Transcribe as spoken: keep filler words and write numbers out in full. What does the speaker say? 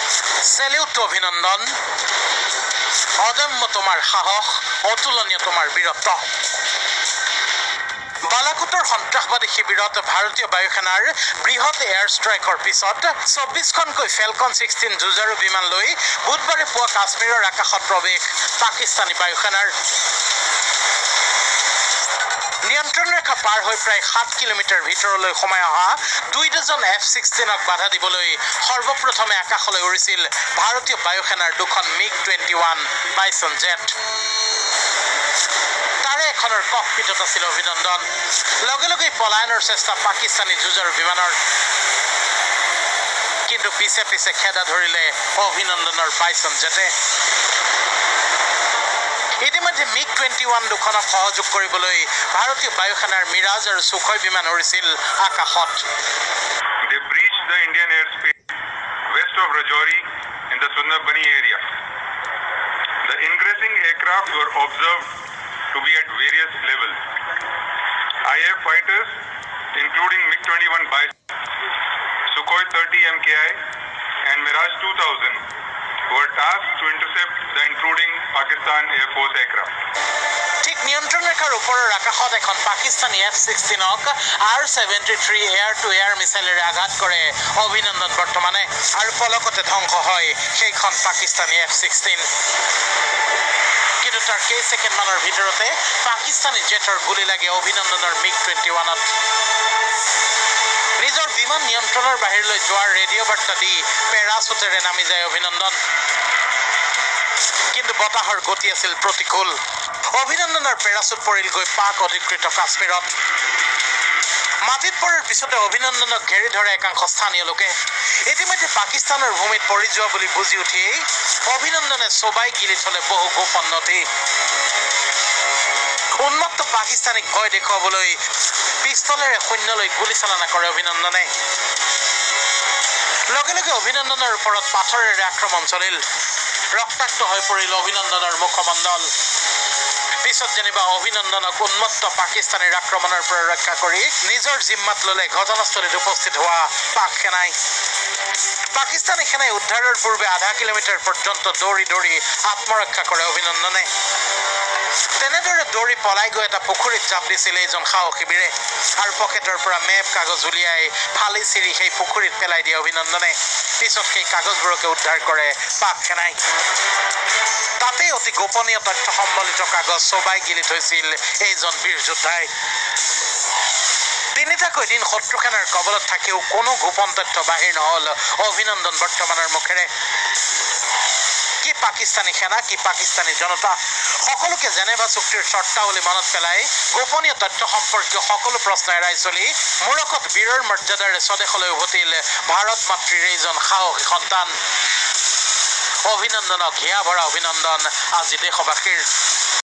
Salute অভিনন্দন অদম্য তোমার সাহস অতুলনীয় তোমার বীরত্ব বালাকোটৰ সন্ত্ৰাসবাদী শিবিৰত ভাৰতীয় বায়ুসেনাৰ বৃহৎ এয়াৰ ষ্ট্ৰাইকৰ পিছত চৌব্বিছখনকৈ ফেলকন ছিক্সটিন যুঁজাৰু বিমান লৈ বুধবাৰে পুৱা কাশ্মীৰৰ আকাশত প্ৰৱেশ পাকিস্তানী বায়ুসেনাৰ নিয়ন্ত্ৰণ ৰেখা পাৰ হৈ প্ৰায় সাত কিলোমিটাৰ ভিতৰলৈ সোমাই অহা দুই ডজন এফ ছিক্সটিনক বাধা দিবলৈ সৰ্বপ্ৰথমে আকাশলৈ উৰিছিল ভাৰতীয় বায়ুসেনাৰ দুখন MiG twenty one Bison jet এখনৰ ককপিটত আছিল অভিনন্দন লগে লগে পলায়নৰ চেষ্টা পাকিস্তানী যুঁজাৰু বিমানৰ কিন্তু পিছে পিছে খেদা ধৰিলে অভিনন্দনৰ বাইছন জেটে ইতিমধ্যে মিগ টুৱেণ্টি ওৱান দুখনক সহযোগ কৰিবলৈ ভাৰতীয় বায়ুসেনাৰ মিৰাজ আৰু সুখয় বিমান উৰিছিল আকাশত They breached the Indian airspace west of Rajouri in the Sundarbani area. The ingressing aircraft were observed to be at various levels. I A F fighters, including MiG twenty-one Bison, Sukhoi thirty M K I, and Mirage two thousand, were tasked to intercept the intruding Pakistan Air Force aircraft. ঠিক নিয়ন্ত্ৰণ ৰেখাৰ ওপৰৰ আকাশত এখন Pakistani F ছিক্সটিনক R seventy three air to air মিছাইলেৰে আঘাত কৰে অভিনন্দন বৰ্তমানে আৰু পলকতে ধ্বংস হয় সেইখন পাকিস্তানী এফ ছিক্সটিন কিন্তু তাৰ কেই ছেকেণ্ডমানৰ ভিতৰতে পাকিস্তানী জেটৰ গুলী লাগে অভিনন্দনৰ মিগ টুৱেণ্টি ওৱানত নিজৰ বিমান নিয়ন্ত্ৰণৰ বাহিৰলৈ যোৱাৰ ৰেডিঅ' বাৰ্তা দি পেৰাচুটেৰে নামি যায় অভিনন্দন কিন্তু বতাহৰ গতি আছিল প্ৰতিকূল অভিনন্দনৰ পেৰাচুট পৰিলগৈ পাক অধিকৃত কাশ্মীৰত মাটিত পৰাৰ পিছতে অভিনন্দনক ঘেৰি ধৰে একাংশ স্থানীয় লোকে ইতিমধ্যে পাকিস্তানৰ ভূমিত পৰি যোৱা বুলি বুজি উঠিয়েই অভিনন্দনে চবাই গিলি থলে বহু গোপন নথি উন্মত্ত পাকিস্তানীক ভয় দেখুৱাবলৈ পিস্তলেৰে শূন্যলৈ গুলীচালনা কৰে অভিনন্দনে লগে লগে অভিনন্দনৰ ওপৰত পাথৰেৰে আক্ৰমণ চলিল ৰক্তাক্ত হৈ পৰিল অভিনন্দনৰ মুখমণ্ডল পিছত যেনিবা অভিনন্দনক উন্মত্ত পাকিস্তানীৰ আক্ৰমণৰ পৰা ৰক্ষা কৰি নিজৰ জিম্মাত ললে ঘটনাস্থলীত উপস্থিত হোৱা পাক সেনাই পাকিস্তানী সেনাই উদ্ধাৰৰ পূৰ্বে আধা কিলোমিটাৰ পৰ্যন্ত দৌৰি দৌৰি আত্মৰক্ষা কৰে অভিনন্দনে তেনেদৰে দৌৰি পলাই গৈ এটা পুখুৰীত জাপ দিছিল এইজন সাহসী বীৰে আৰু পকেটৰ পৰা মেপ কাগজ উলিয়াই ফালি চিৰি সেই পুখুৰীত পেলাই দিয়ে অভিনন্দনে পিছত সেই কাগজবোৰকে উদ্ধাৰ কৰে পাক সেনাই তাতে অতি গোপনীয় তথ্য সম্বলিত কাগজ চবাই গিলি থৈছিল এইজন বীৰ যোদ্ধাই তিনিটাকৈ দিন শত্ৰু সেনাৰ কবলত থাকিও কোনো গোপন তথ্য বাহিৰ নহল অভিনন্দন বৰ্তমানৰ মুখেৰে কি পাকিস্তানী সেনা কি পাকিস্তানী জনতা সকলোকে জেনেভা চুক্তিৰ চৰ্তাৱলী মনত পেলাই গোপনীয় তথ্য সম্পৰ্কীয় সকলো প্ৰশ্ন এৰাই চলি মূৰকত বীৰৰ মৰ্যাদাৰে স্বদেশলৈ উভতিল ভাৰত মাতৃৰ এইজন সাহসী সন্তান অভিনন্দনক হিয়া ভৰা অভিনন্দন আজি দেশবাসীৰ